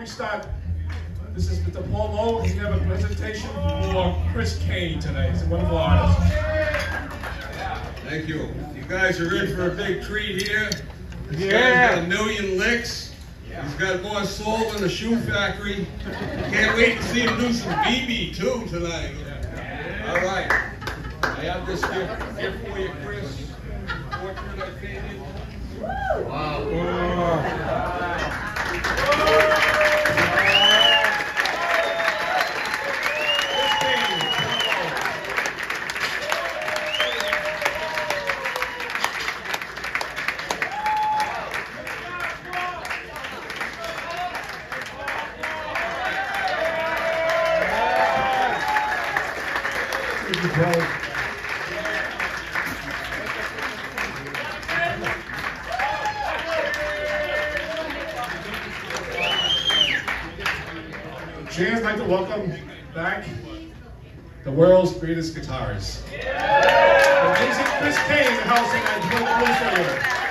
we start, this is Mr. Paul Lowe. We have a presentation for Chris Cain today. He's a wonderful artist. Thank you. You guys are in for a big treat here. This Yeah. guy's got a million licks. He's got more soul than a shoe factory. Can't wait to see him do some BB too tonight. All right. I have this gift for you, Chris. Portrait I painted. Wow. Cheers, I'd like to welcome back the world's greatest guitarist. Amazing Chris Cain in the house tonight.